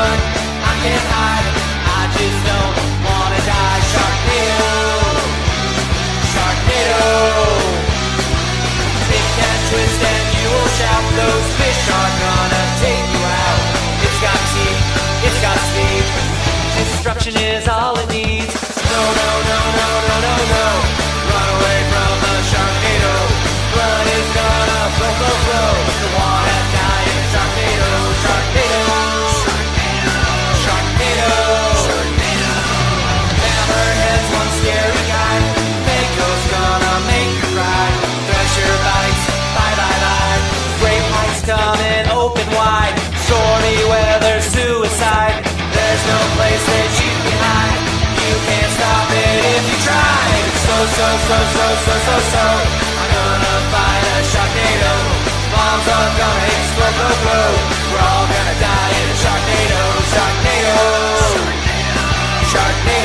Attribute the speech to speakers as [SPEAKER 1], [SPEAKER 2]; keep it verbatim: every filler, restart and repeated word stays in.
[SPEAKER 1] run, I can't hide, I just don't wanna die. Sharknado, Sharknado. Big cat twist and you will shout, those fish are gonna take you out. It's got teeth, it's got speed, destruction is all it needs. No, no, no, no, no, no, no. Run away from the Sharknado. Blood is gonna flow, flow, flow. You wanna die in a Sharknado, Sharknado, Sharknado, Sharknado. Hammerhead's one scary guy. Mako's gonna make you cry. Thresher bites, bye, bye, bye. Great whites coming open wide. Stormy weather, suicide. There's no place that you can hide. You can't stop it if you try. So, so, so, so, so, so, so I'm gonna fight a Sharknado. Bombs are gonna explode, blow, blow. We're all gonna die in a Sharknado, Sharknado, Sharknado.